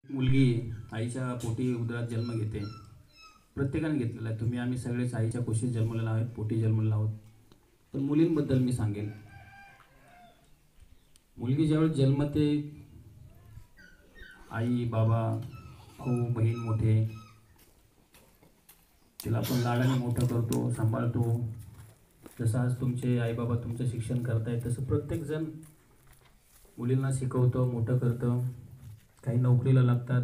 मुलगी आईच्या पोटी उदरात जन्म घेते. प्रत्येकाने घेतलेला आहे. तुम्ही आम्ही सगळेच आईच्या कुशीत जन्मलेलो आहोत, पोटी जन्मलेलो आहोत. पण मुलींबद्दल मी सांगेन, मुलगी ज्यावेळेस जन्मते, आई बाबा भाऊ बहीण मोठे तिला आपण लाडाने मोठं करतो, सांभाळतो. जसं आज तुमचे आई बाबा तुमचं शिक्षण करतायत तसं प्रत्येकजण मुलींना शिकवतं, मोठं करतं. काही नोकरीला लागतात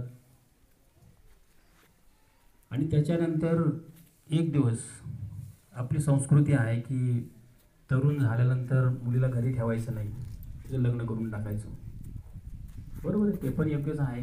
आणि त्याच्यानंतर एक दिवस आपली संस्कृती आहे की तरुण झाल्यानंतर मुलीला घरी ठेवायचं नाही, तिचं लग्न करून टाकायचं. बरोबर आहे, ते पण योग्यच आहे.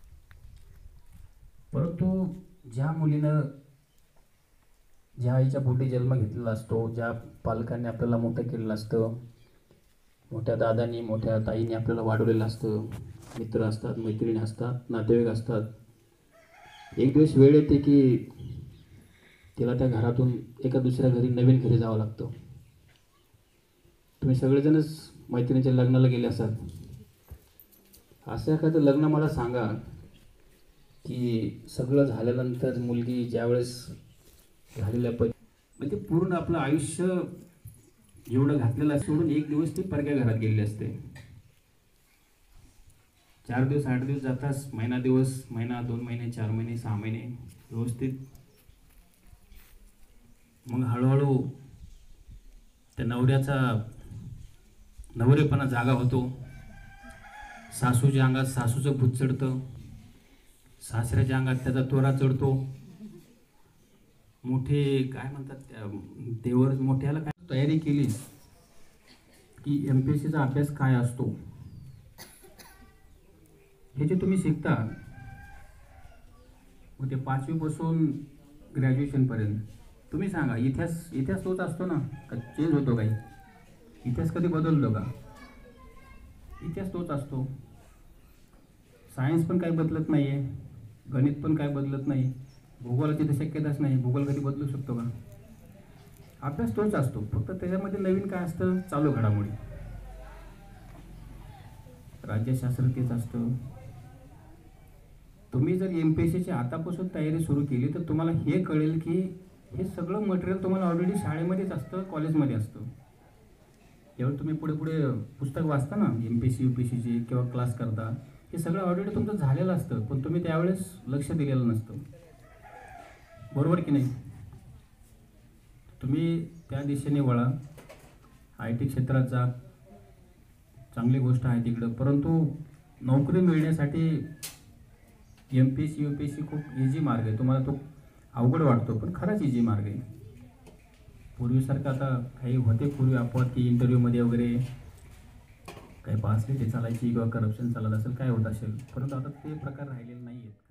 परंतु ज्या मुलीनं ज्या आईच्या पोटी जन्म घेतलेला असतो, ज्या पालकांनी आपल्याला मोठं केलेलं असतं, मोठ्या दादांनी मोठ्या ताईंनी आपल्याला वाढवलेलं असतं, मित्र असतात, मैत्रिणी असतात, नातेवाईक असतात, एक दिवस वेळ येते की तिला त्या घरातून एका दुसऱ्या घरी नवीन घरी जावं लागतं. तुम्ही सगळेजणच मैत्रिणीच्या लग्नाला गेले असाल. असं एखादं लग्न मला सांगा की सगळं झाल्यानंतर मुलगी ज्यावेळेस झालेल्या म्हणजे पूर्ण आपलं आयुष्य एवढं घातलेलं सोडून एक दिवस ती परक्या घरात गेलेली असते. 4 दिवस 8 दिवस जाताच, महिना दिवस, महिना 2 महिने 4 महिने 6 महिने व्यवस्थित. मग हळूहळू त्या नवऱ्याचा नवरेपणा जागा होतो. सासूच्या अंगात सासूचं भूत चढतं, सासऱ्याच्या अंगात त्याचा तोरा चढतो. मोठे काय म्हणतात त्या देवर मोठ्याला काय तयारी केली की MPSCचा अभ्यास काय असतो हे जे तुम्ही शिकता, मग ते 5वी पासून ग्रॅज्युएशनपर्यंत तुम्ही सांगा, इतिहास तोच असतो ना का चेंज होतो? काही इतिहास कधी बदलतो का? इतिहास तोच असतो. सायन्स पण काही बदलत नाही आहे, गणित पण काय बदलत नाही, भूगोलाची तर शक्यताच नाही. भूगोल कधी बदलू शकतो का? अभ्यास तोच असतो, फक्त त्याच्यामध्ये नवीन काय असतं, चालू घडामोडी. राज्यशास्त्र तेच असतं. तुम्ही जर MPSCची आतापासून तयारी सुरू केली तर तुम्हाला हे कळेल की हे सगळं मटेरियल तुम्हाला ऑलरेडी शाळेमध्येच असतं, कॉलेजमध्ये असतं. जेव्हा तुम्ही पुढे पुढे पुस्तक वाचता ना MPSC UPSCची किंवा क्लास करता, हे सगळं ऑलरेडी तुमचं झालेलं असतं, पण तुम्ही त्यावेळेस लक्ष दिलेलं नसतं. बरोबर की नाही? तुम्ही त्या दिशेने वळा, IT क्षेत्रात जा, चांगली गोष्ट आहे तिकडं. परंतु नोकरी मिळण्यासाठी MPSC UPSC खूप इझी मार्ग आहे. तुम्हाला तो अवघड वाटतो पण खराच इझी मार्ग आहे. पूर्वीसारखं आता काही होते पूर्वी अपवाद की इंटरव्ह्यूमध्ये वगैरे काही पासली ते चालायची किंवा करप्शन चालत असेल, काय होत असेल, परंतु आता ते प्रकार राहिलेले नाही आहेत.